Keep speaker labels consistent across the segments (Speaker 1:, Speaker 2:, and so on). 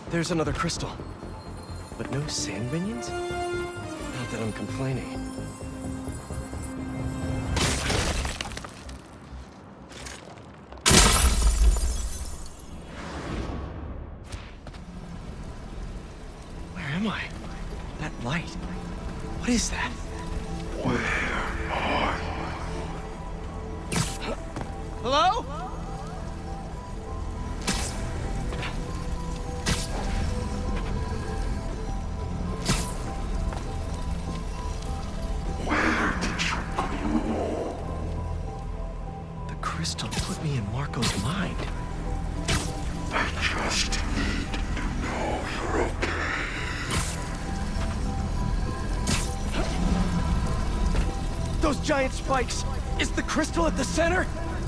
Speaker 1: There's another crystal. But no sand minions? Not that I'm complaining. Where am I? That light. What is that?
Speaker 2: Where are you?
Speaker 1: Hello?
Speaker 2: Where did you go?
Speaker 1: The crystal put me in Marco's mind.
Speaker 2: I just need to know you're okay.
Speaker 1: Those giant spikes! Is the crystal at the center?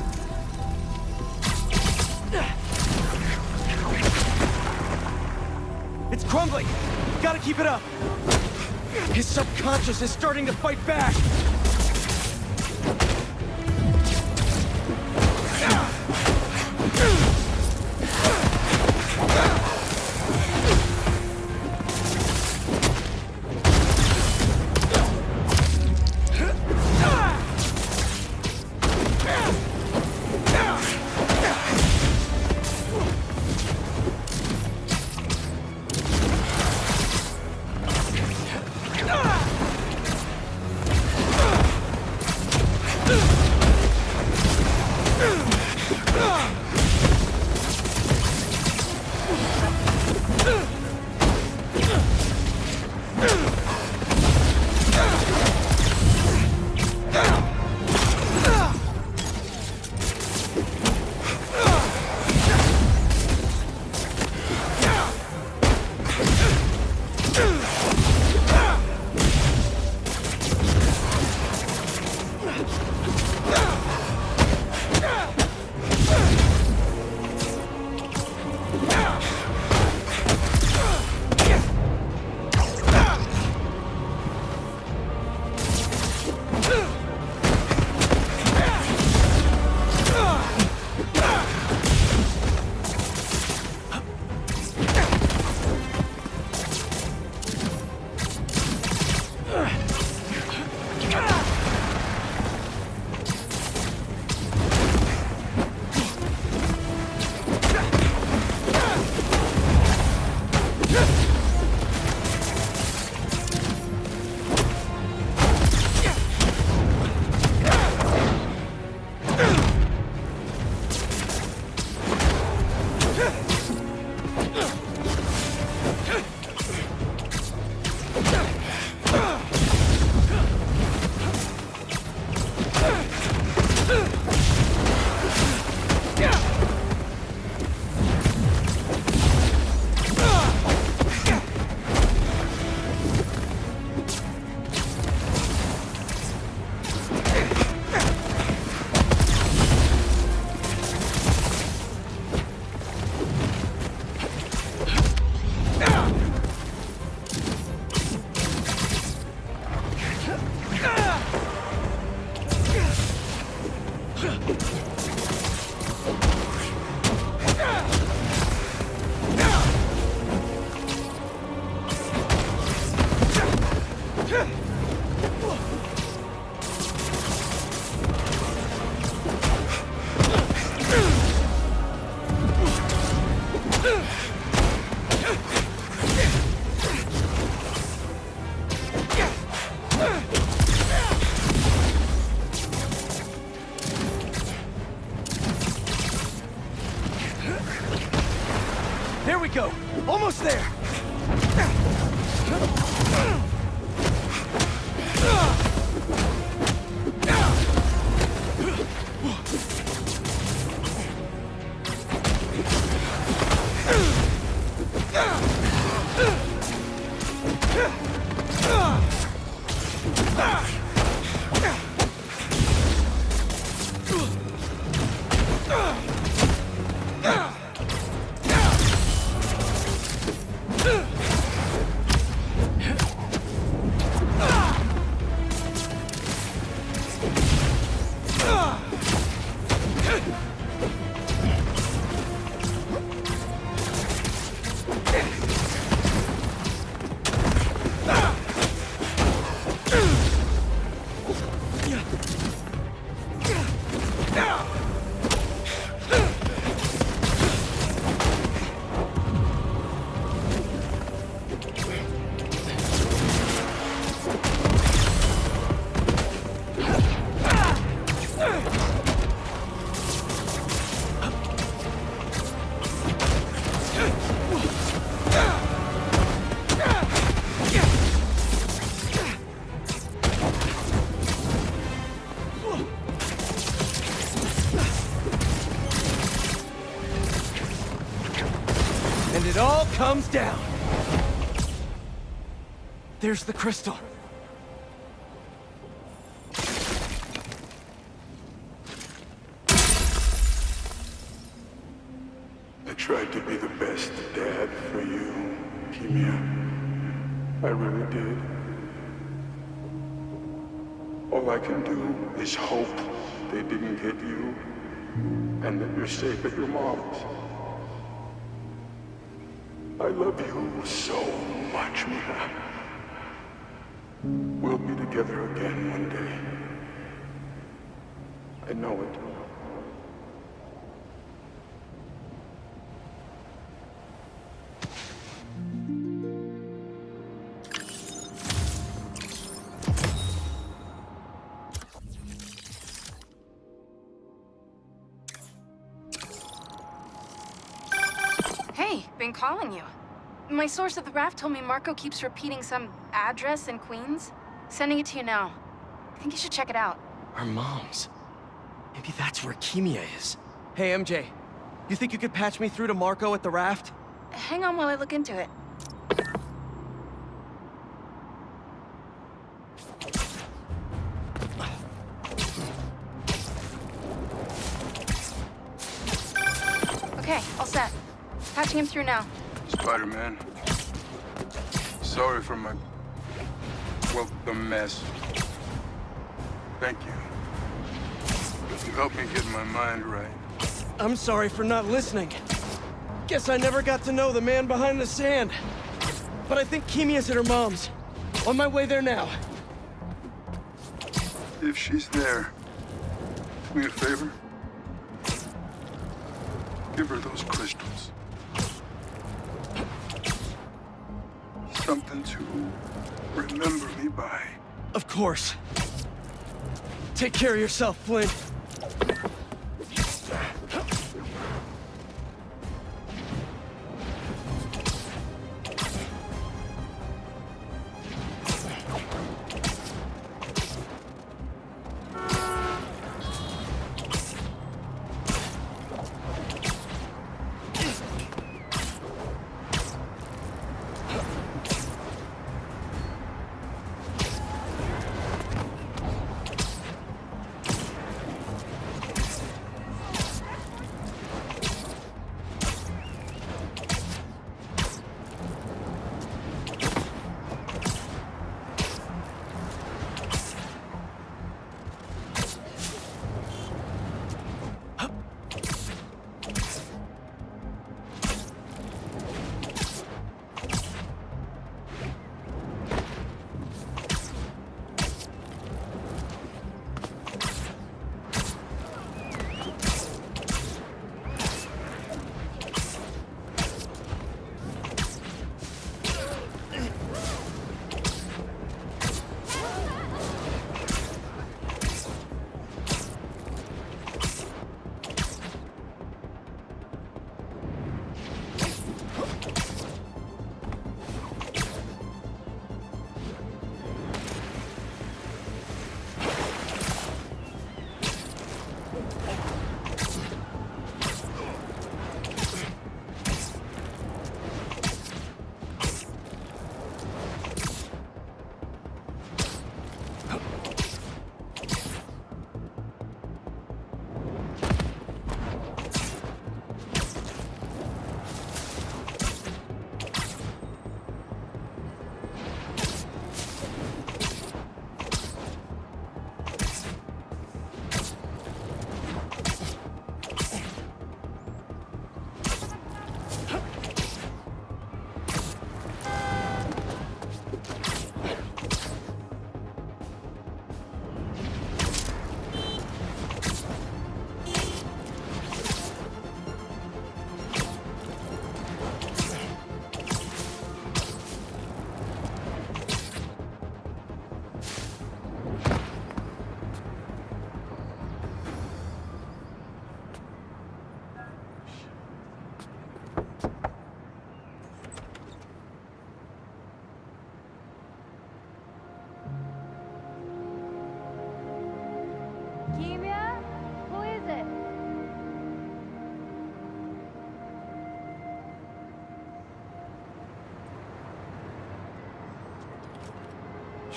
Speaker 1: It's crumbling! Gotta keep it up! His subconscious is starting to fight back! There we go! Almost there! it all comes down. There's the crystal.
Speaker 2: I tried to be the best dad for you, Kimia. I really did. All I can do is hope they didn't hit you, and that you're safe at your mom's. I love you so much, Mia. We'll be together again one day. I know it.
Speaker 3: Hey, been calling you. My source at the raft told me Marco keeps repeating some address in Queens. Sending it to you now. I think you should check it out.
Speaker 1: Our moms. Maybe that's where Kimia is. Hey, MJ. You think you could patch me through to Marco at the raft?
Speaker 3: Hang on while I look into it. Okay, all set. Patching him through now.
Speaker 2: Spiderman. Sorry for my... well, the mess. Thank you. You helped me get my mind right.
Speaker 1: I'm sorry for not listening. Guess I never got to know the man behind the sand. But I think Kimia's at her mom's. On my way there now.
Speaker 2: If she's there, do me a favor. Give her those crystals. Something to remember me by.
Speaker 1: Of course. Take care of yourself, Flint.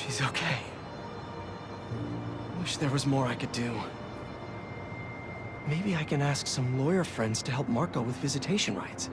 Speaker 1: She's okay. Wish there was more I could do. Maybe I can ask some lawyer friends to help Marco with visitation rights.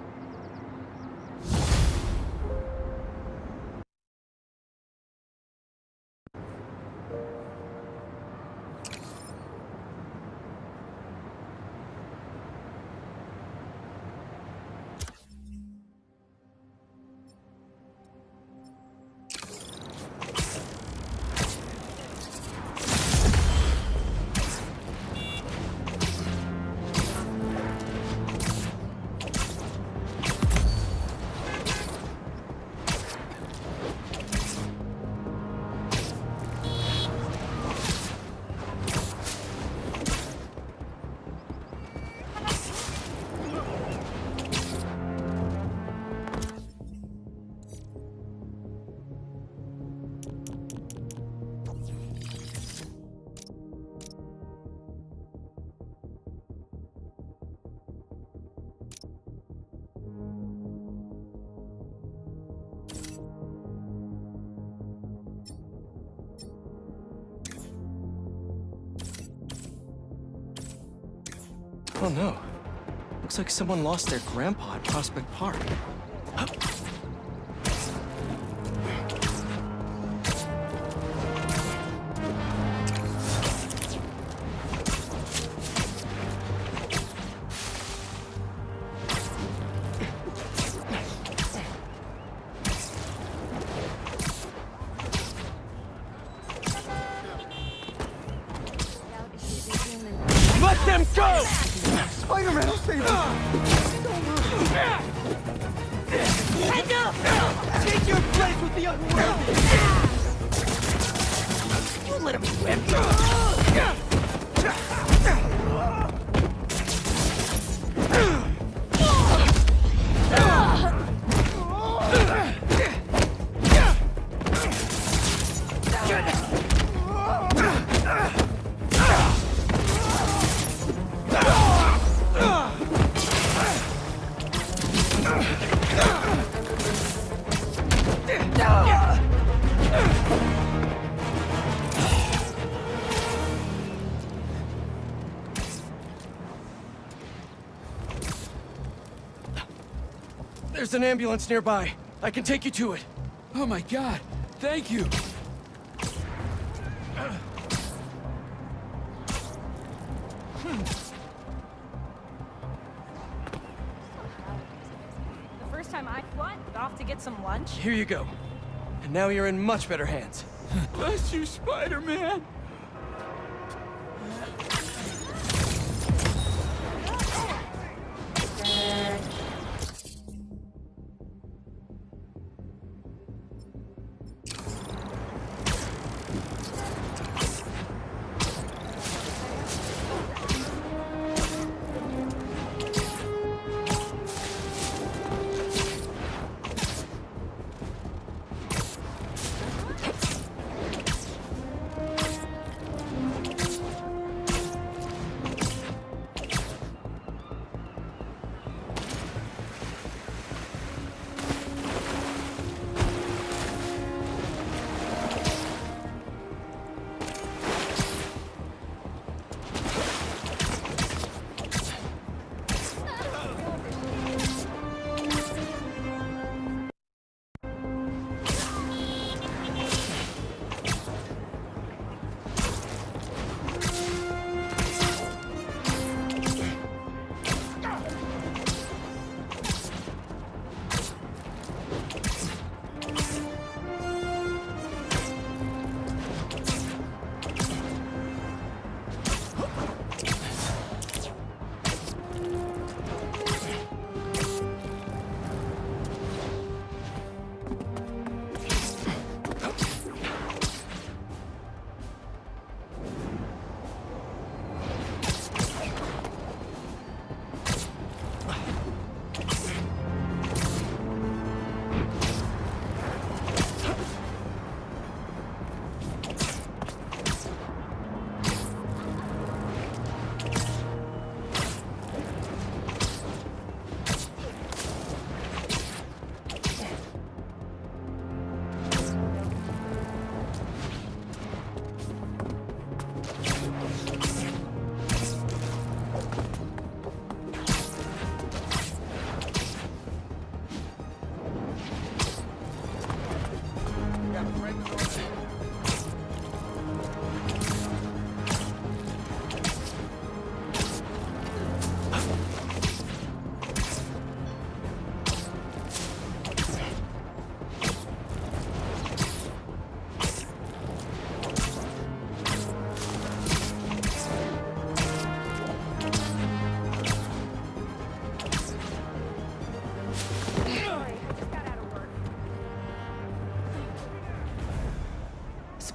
Speaker 1: Oh no. Looks like someone lost their grandpa at Prospect Park. Let them go!
Speaker 4: Spider-Man will save us!
Speaker 1: Heads up! Take your place with the unworthy! You let him whip you! There's an ambulance nearby. I can take you to it.
Speaker 4: Oh my god, thank you!
Speaker 5: The first time I off to get some lunch.
Speaker 1: Here you go. And now you're in much better hands.
Speaker 4: Bless you, Spider-Man!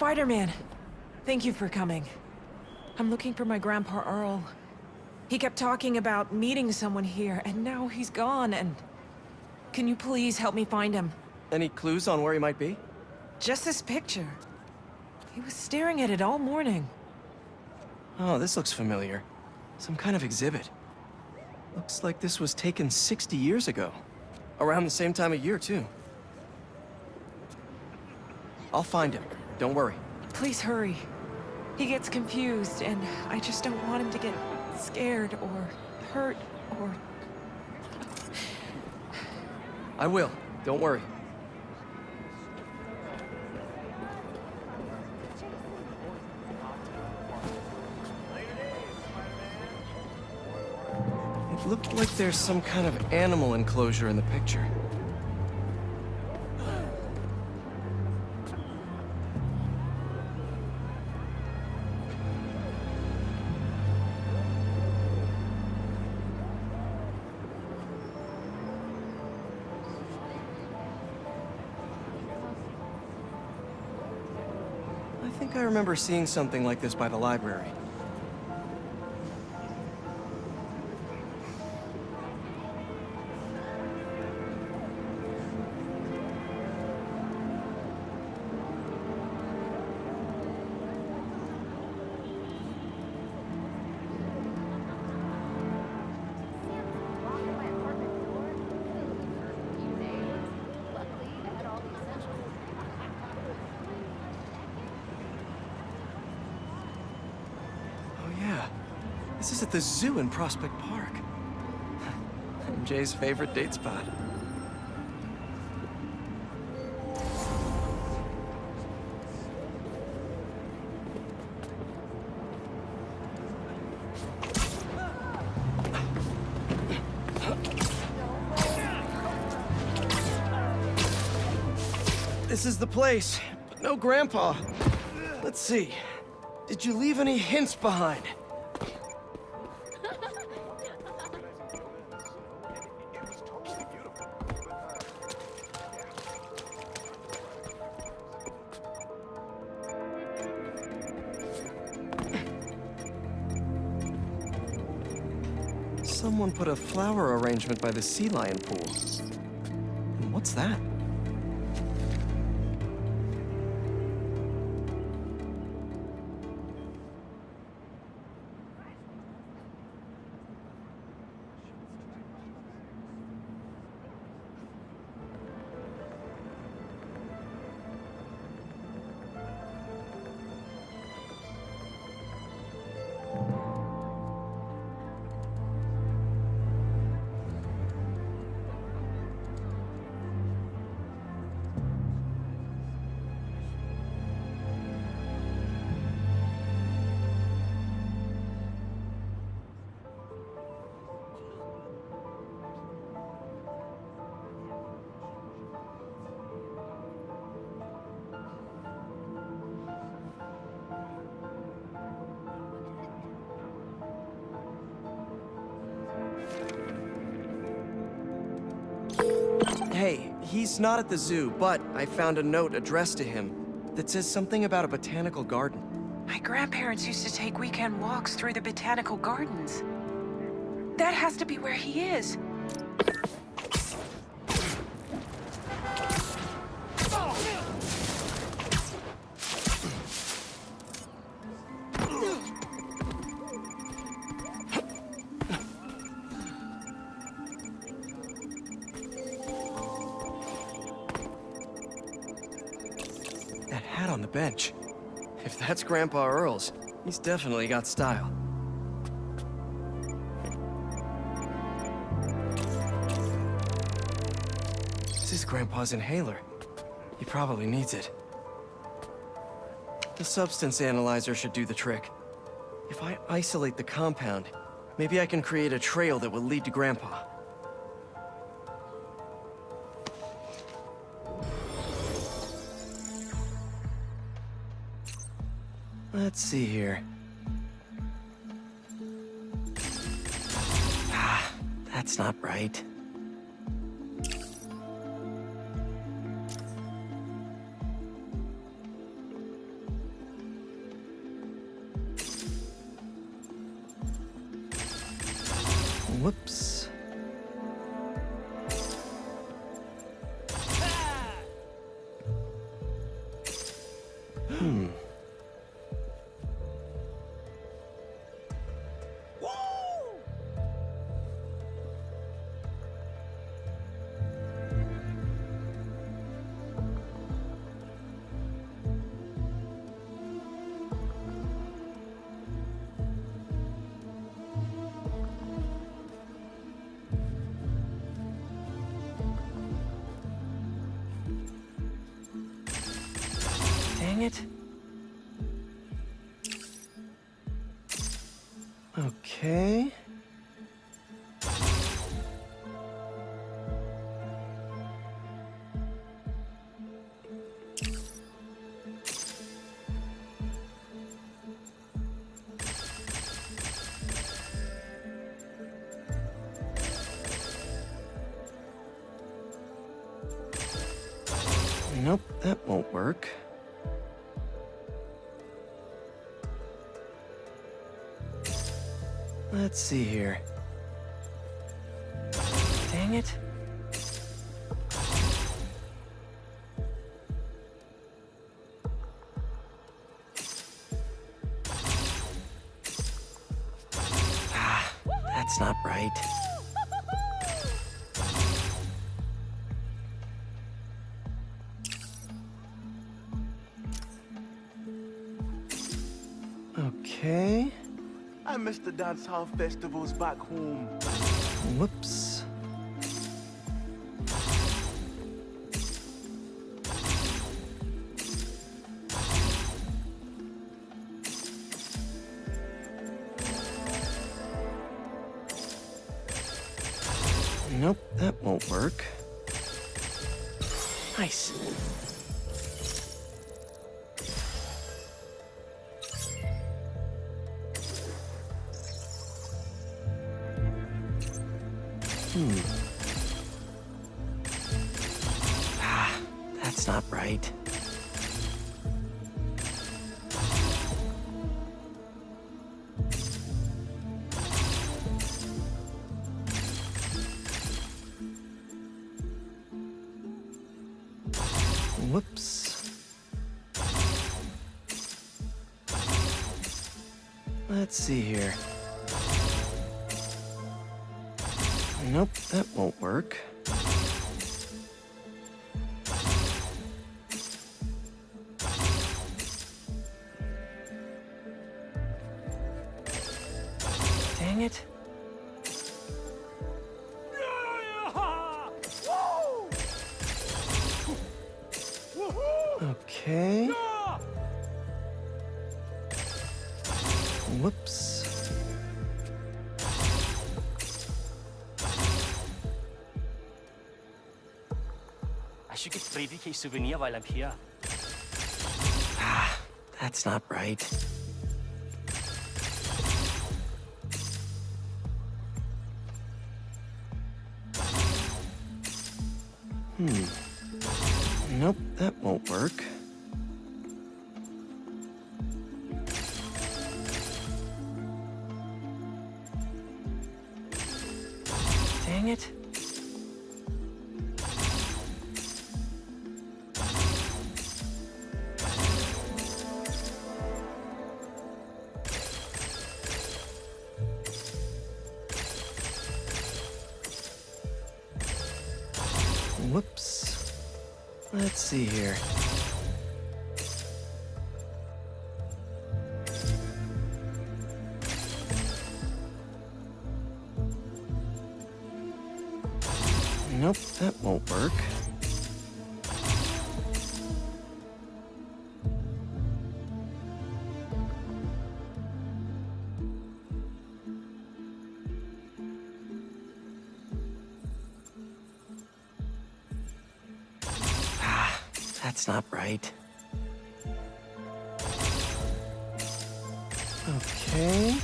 Speaker 6: Spiderman, thank you for coming. I'm looking for my Grandpa Earl. He kept talking about meeting someone here, and now he's gone, and... Can you please help me find him?
Speaker 1: Any clues on where he might be?
Speaker 6: Just this picture. He was staring at it all morning.
Speaker 1: Oh, this looks familiar. Some kind of exhibit. Looks like this was taken 60 years ago. Around the same time of year, too. I'll find him. Don't worry.
Speaker 6: Please hurry. He gets confused, and I just don't want him to get scared or hurt or...
Speaker 1: I will. Don't worry. It looked like there's some kind of animal enclosure in the picture. I think I remember seeing something like this by the library. This is at the zoo in Prospect Park. MJ's favorite date spot. This is the place, but no Grandpa. Let's see. Did you leave any hints behind? Someone put a flower arrangement by the sea lion pool. And what's that? Hey, he's not at the zoo, but I found a note addressed to him that says something about a botanical garden.
Speaker 6: My grandparents used to take weekend walks through the botanical gardens. That has to be where he is.
Speaker 1: That hat on the bench. If that's Grandpa Earl's, he's definitely got style. This is Grandpa's inhaler. He probably needs it. The substance analyzer should do the trick. If I isolate the compound, maybe I can create a trail that will lead to Grandpa. Let's see here. Ah, that's not right. Whoops. Dang it. Okay. Nope, that won't work. Let's see here. Dang it. Ah, that's not right. Okay.
Speaker 7: I miss the dance hall festivals back home.
Speaker 1: Whoops. Nope, that won't work. Nice. Ah, that's not right. Whoops. Let's see here. Nope, that won't work. Dang it. Okay. Whoops.
Speaker 8: I should get Freddy a souvenir while I'm here.
Speaker 1: Ah, that's not right. Nope, that won't work. Dang it. Whoops. Let's see here. Nope, that won't work. Ah, that's not right. Okay.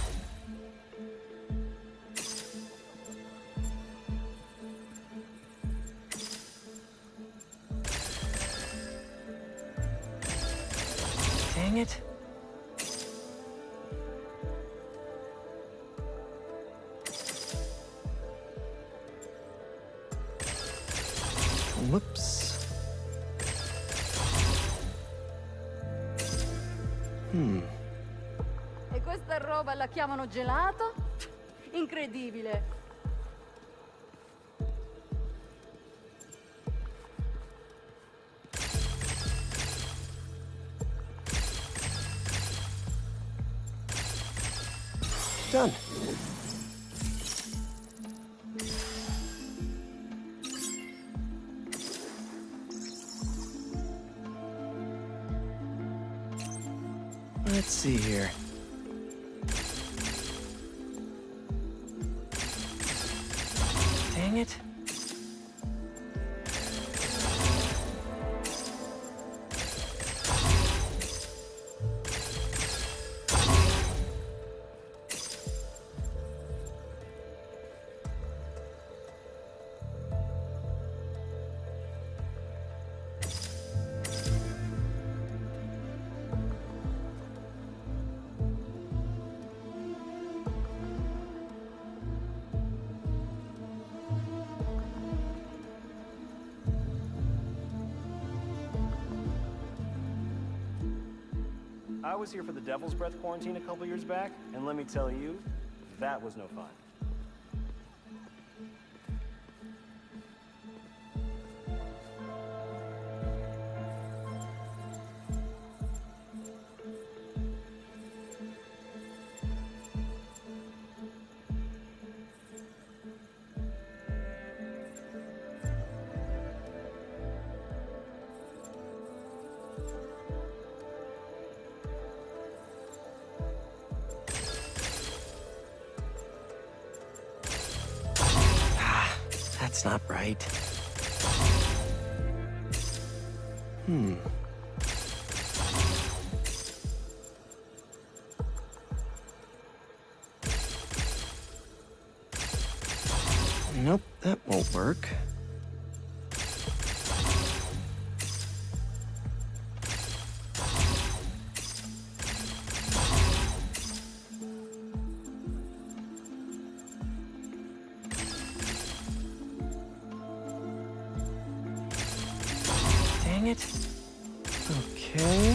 Speaker 1: Dang it. Whoops.
Speaker 9: E questa roba la chiamano gelato? Incredibile.
Speaker 1: Done. Let's see here. Dang it.
Speaker 10: I was here for the Devil's Breath quarantine a couple years back, and let me tell you, that was no fun.
Speaker 1: That's not right. Nope, that won't work. Dang it. Okay.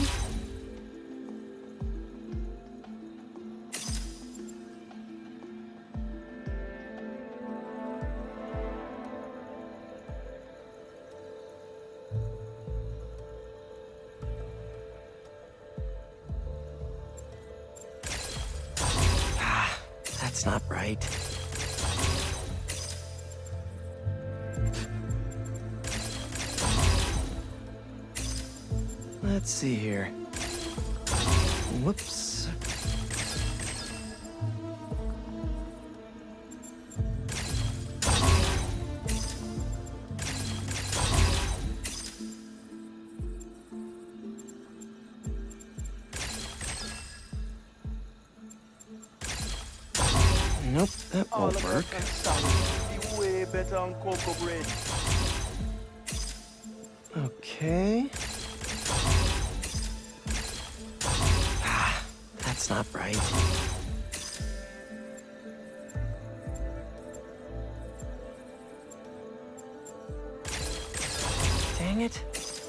Speaker 1: That's not right. Let's see here. Whoops. Nope, that won't work.
Speaker 7: Be way better on cocoa bread.
Speaker 1: Okay. That's not right. Dang it.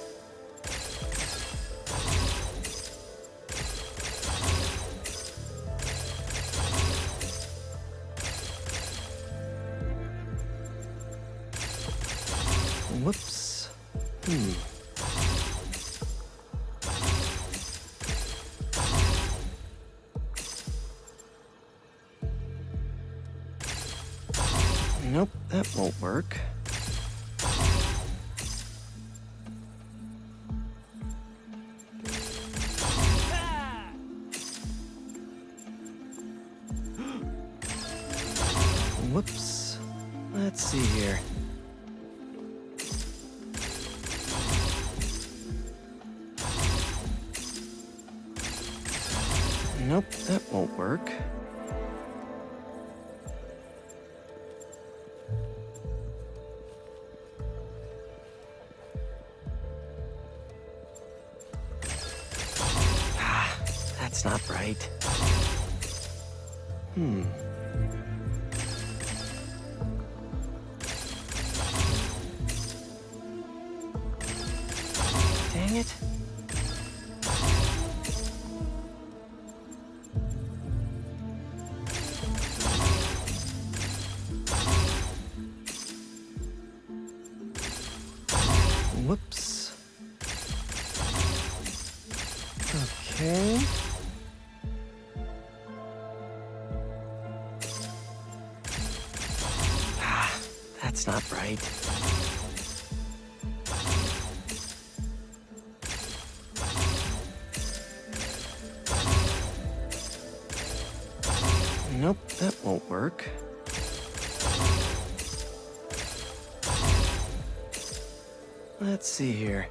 Speaker 1: Whoops. Nope, that won't work. Whoops. Let's see here. Nope, that won't work. That's not right. it. Whoops. Okay. Ah, that's not right. Nope, that won't work. Let's see here.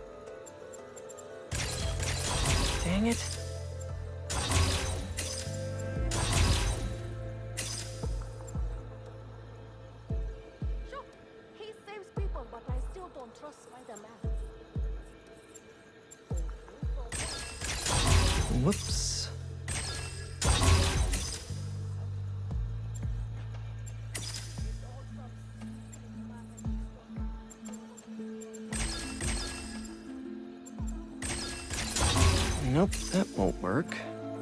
Speaker 1: Dang it.
Speaker 9: Sure, he saves people, but I still don't trust Spider-Man.
Speaker 1: Whoops. Nope, that won't work.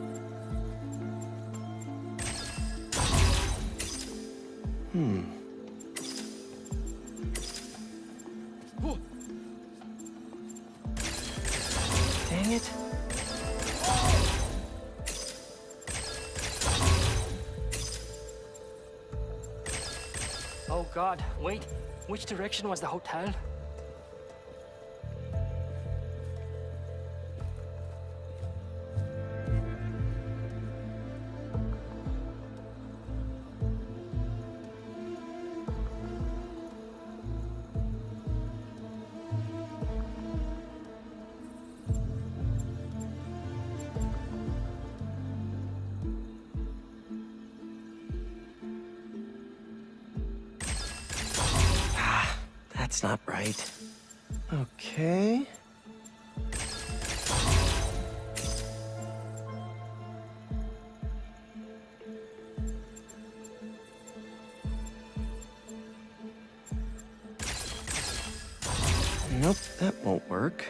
Speaker 1: Dang it.
Speaker 8: Oh God, wait. Which direction was the hotel?
Speaker 1: That's not right. Okay. Nope, that won't work.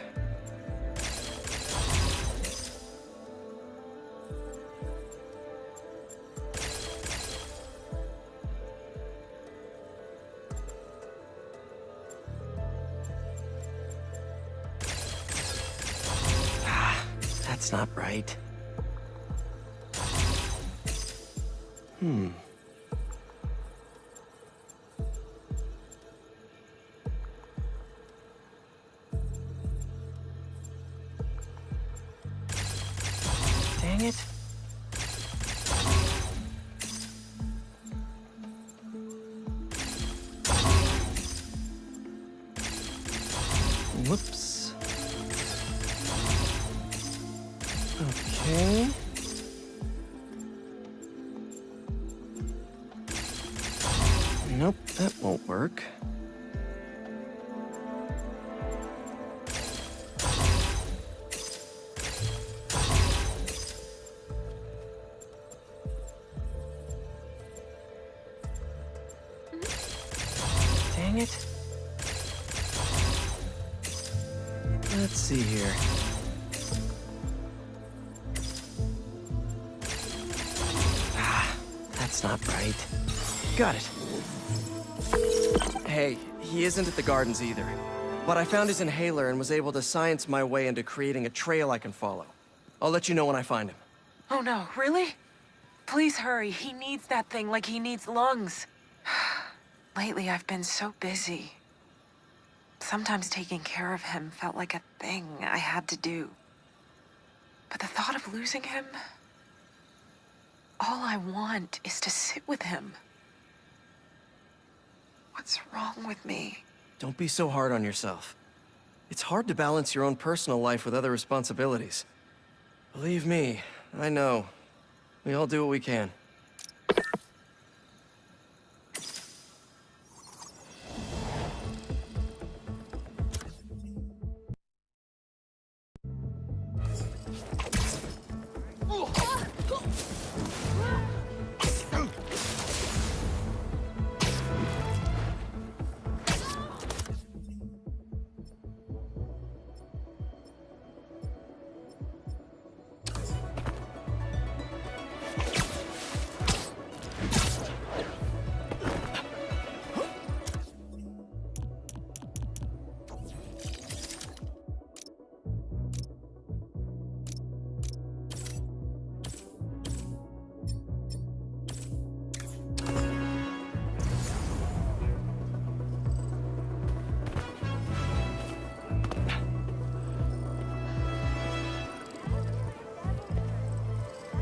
Speaker 1: That's not right. Dang it. Whoops. Okay. Nope, that won't work. Dang it. Let's see here. That's not right. Got it. Hey, he isn't at the gardens either. But I found his inhaler and was able to science my way into creating a trail I can follow. I'll let you know when I find him.
Speaker 6: Oh no, really? Please hurry. He needs that thing like he needs lungs. Lately, I've been so busy. Sometimes taking care of him felt like a thing I had to do. But the thought of losing him... all I want is to sit with him. What's wrong with me?
Speaker 1: Don't be so hard on yourself. It's hard to balance your own personal life with other responsibilities. Believe me, I know. We all do what we can.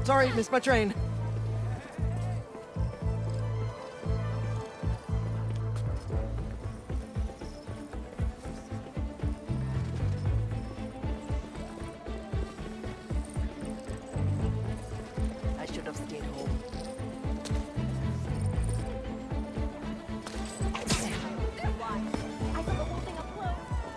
Speaker 1: Sorry, missed my train.
Speaker 11: I should have stayed home.
Speaker 5: I saw the whole thing up close.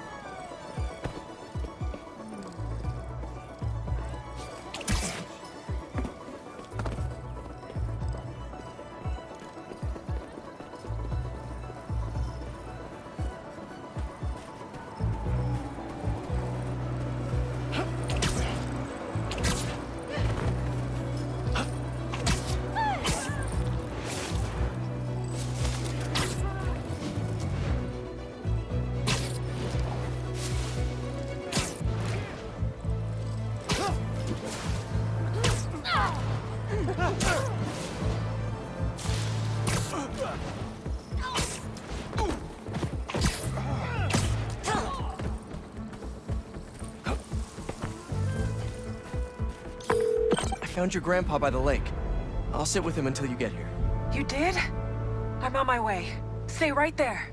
Speaker 1: I found your grandpa by the lake. I'll sit with him until you get here.
Speaker 6: You did? I'm on my way. Stay right there.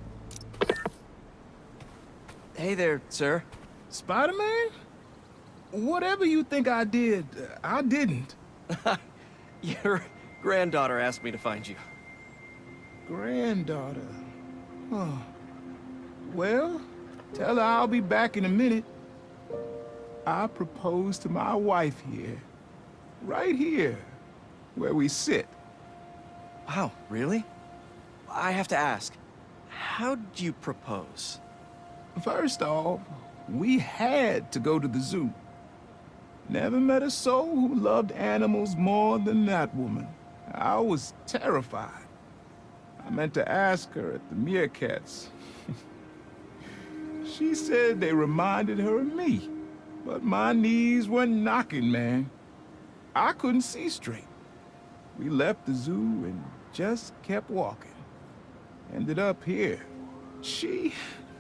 Speaker 1: Hey there, sir.
Speaker 12: Spider-Man? Whatever you think I did, I didn't.
Speaker 1: Your granddaughter asked me to find you.
Speaker 12: Granddaughter. Huh. Well, tell her I'll be back in a minute. I proposed to my wife here. Right here, where we sit.
Speaker 1: Wow, really? I have to ask, how'd you propose?
Speaker 12: First off, we had to go to the zoo. Never met a soul who loved animals more than that woman. I was terrified. I meant to ask her at the meerkats. She said they reminded her of me, but my knees were knocking, man. I couldn't see straight. We left the zoo and just kept walking. Ended up here. She...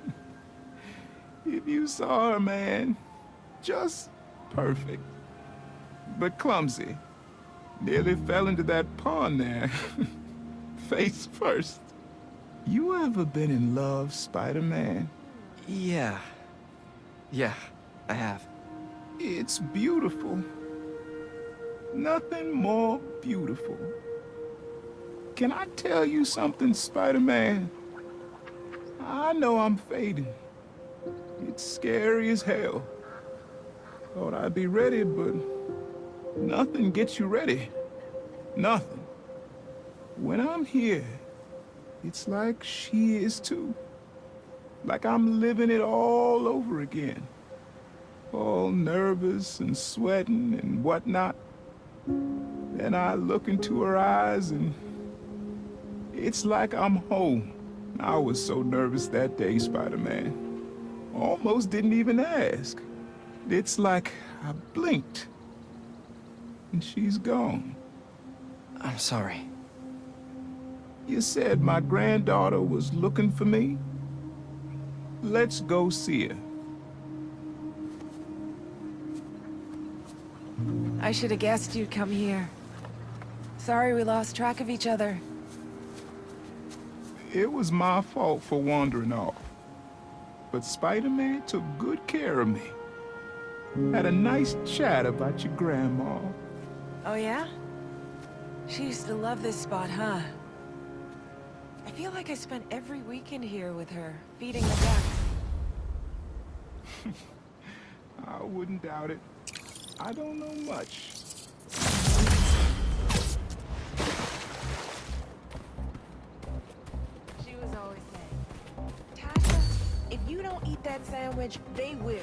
Speaker 12: If you saw her, man, just perfect. But clumsy. Nearly fell into that pond there. Face first. You ever been in love, Spider-Man?
Speaker 1: Yeah. Yeah, I have.
Speaker 12: It's beautiful. Nothing more beautiful. Can I tell you something, Spider-Man? I know I'm fading. It's scary as hell. Thought I'd be ready, but nothing gets you ready. Nothing. When I'm here, it's like she is too. Like I'm living it all over again. All nervous and sweating and whatnot. Then I look into her eyes and it's like I'm home. I was so nervous that day, Spider-Man. Almost didn't even ask. It's like I blinked and she's gone.
Speaker 1: I'm sorry.
Speaker 12: You said my granddaughter was looking for me? Let's go see her.
Speaker 6: I should have guessed you'd come here. Sorry we lost track of each other.
Speaker 12: It was my fault for wandering off. But Spider-Man took good care of me. Had a nice chat about your grandma.
Speaker 6: Oh yeah? She used to love this spot, huh? I feel like I spent every weekend here with her, feeding the ducks.
Speaker 12: I wouldn't doubt it. I don't know much.
Speaker 6: She was always saying, Tasha, if you don't eat that sandwich, they will.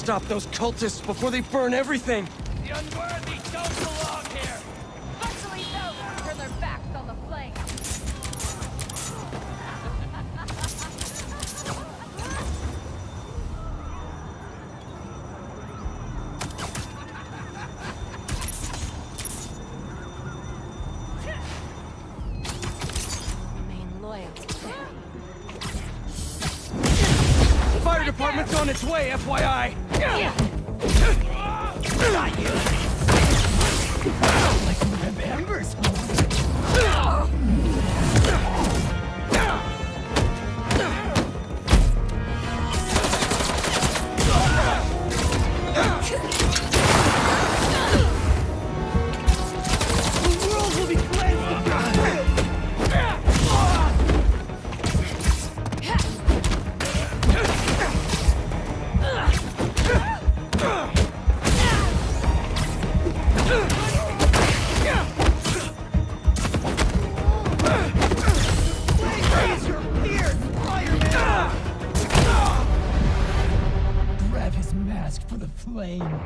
Speaker 1: stop those cultists before they burn everything.
Speaker 4: The unworthy don't belong here.
Speaker 9: Luckily, no. Turn their backs on the flames.
Speaker 11: Remain loyal to them.
Speaker 1: Fire department's on its way, FYI.
Speaker 4: Not you. Like you have embers. The world will be cleansed. Grab his mask for the flame.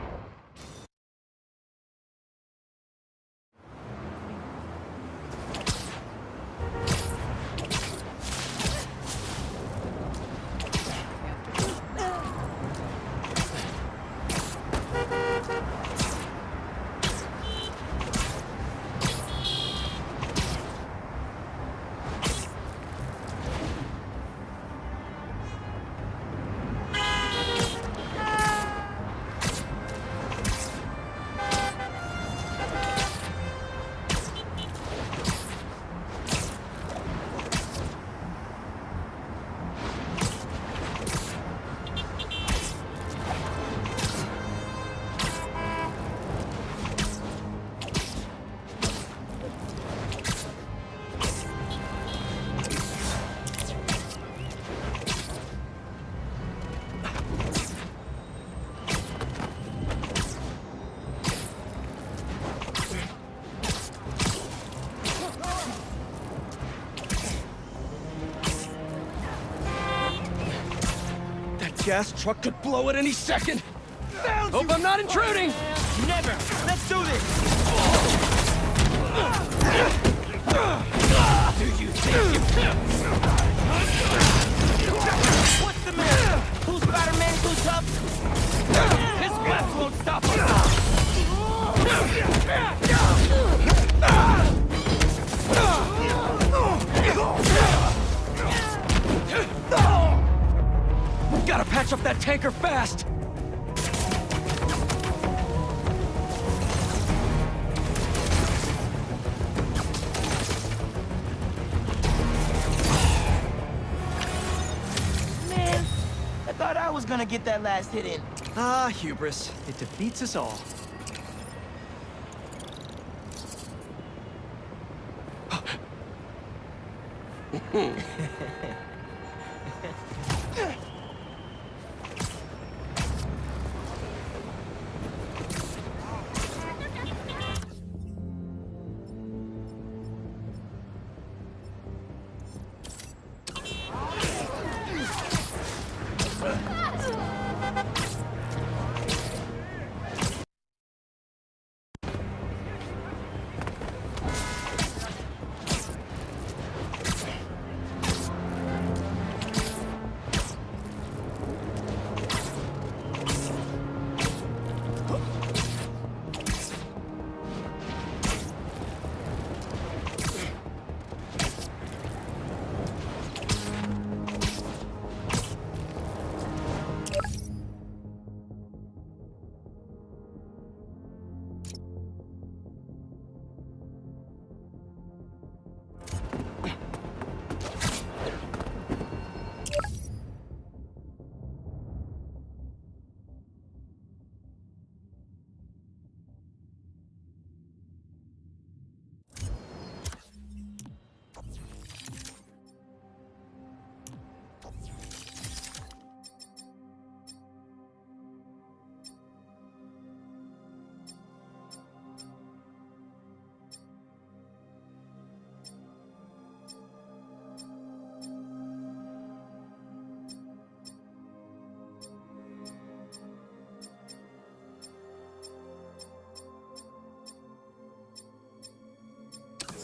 Speaker 1: Gas truck could blow at any second. Hope I'm not intruding.
Speaker 4: Never. Let's do this. Do you think you... What's the matter? Who's Spider-Man? Who's up? His webs won't stop us.
Speaker 1: Gotta patch up that tanker fast!
Speaker 4: Man, I thought I was gonna get that last hit in.
Speaker 1: Ah, hubris. It defeats us all.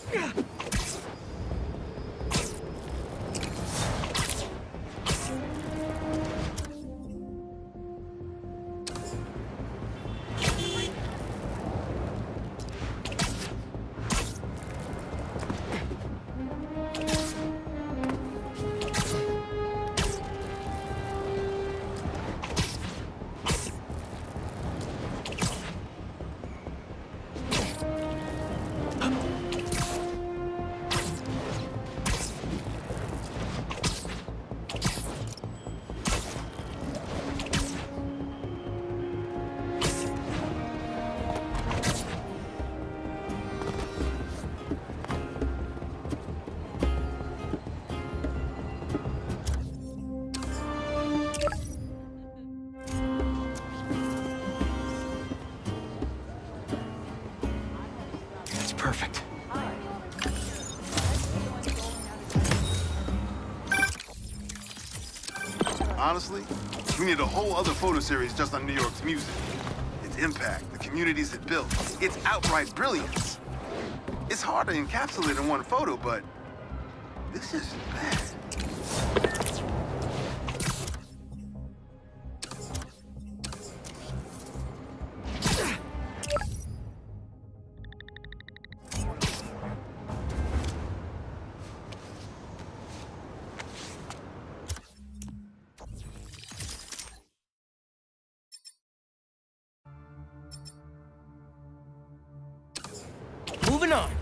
Speaker 1: Perfect.
Speaker 13: Honestly, we need a whole other photo series just on New York's music. Its impact, the communities it built, its outright brilliance. It's hard to encapsulate in one photo, but this isn't bad.
Speaker 4: Moving on.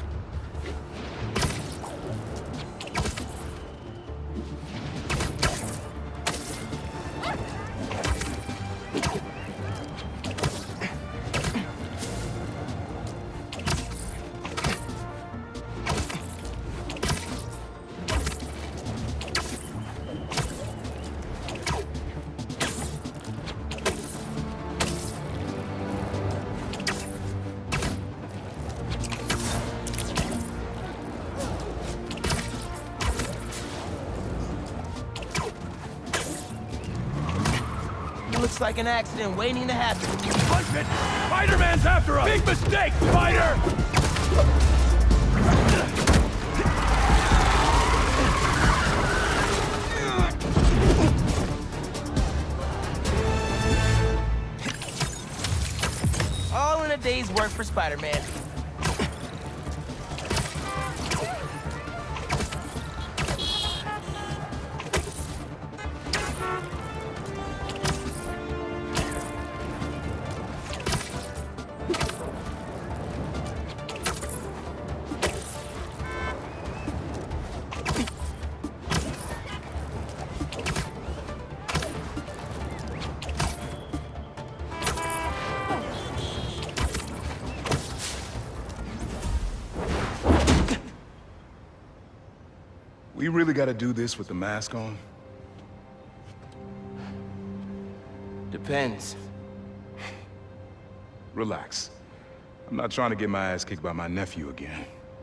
Speaker 4: Looks like an accident waiting to happen.
Speaker 14: Punch it! Spider-Man's after us! Big mistake, Spider!
Speaker 4: All in a day's work for Spider-Man.
Speaker 12: We really gotta do this with the mask on?
Speaker 4: Depends.
Speaker 12: Relax. I'm not trying to get my ass kicked by my nephew again.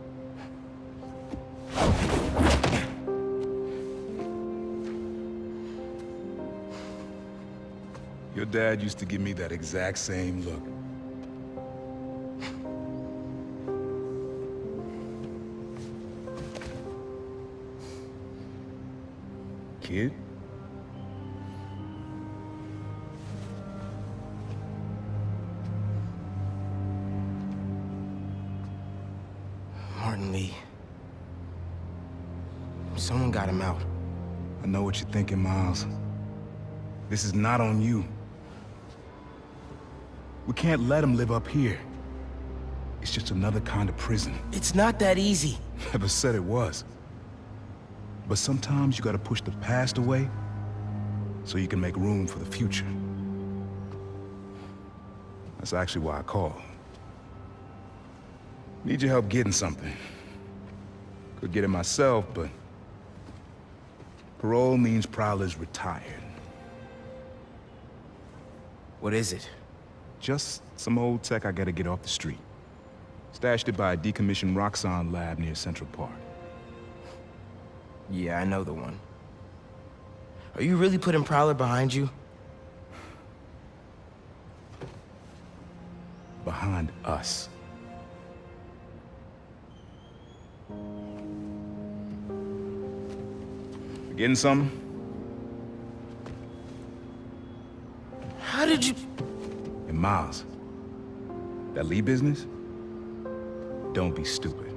Speaker 12: Your dad used to give me that exact same look. Kid?
Speaker 4: Martin Lee. Someone got him out.
Speaker 12: I know what you're thinking, Miles. This is not on you. We can't let him live up here. It's just another kind of prison.
Speaker 4: It's not that easy.
Speaker 12: Never said it was. But sometimes you gotta push the past away so you can make room for the future. That's actually why I called. Need your help getting something. Could get it myself, but parole means Prowler's retired.
Speaker 4: What is it?
Speaker 12: Just some old tech I gotta get off the street. Stashed it by a decommissioned Roxxon lab near Central Park.
Speaker 4: Yeah, I know the one. Are you really putting Prowler behind you?
Speaker 12: Behind us. Getting something?
Speaker 1: How did you...
Speaker 12: And Miles, that Lee business? Don't be stupid.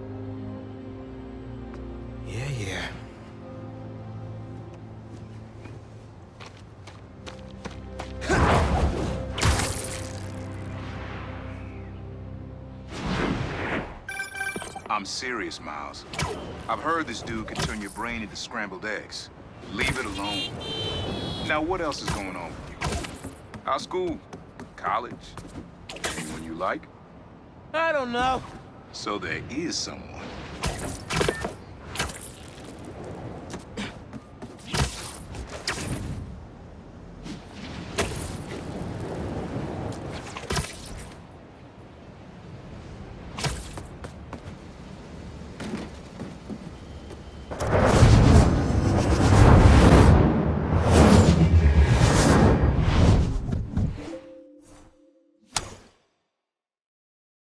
Speaker 1: Yeah.
Speaker 15: I'm serious, Miles. I've heard this dude can turn your brain into scrambled eggs. Leave it alone. Now, what else is going on with you? How's school? College? Anyone you like?
Speaker 1: I don't know.
Speaker 15: So there is someone.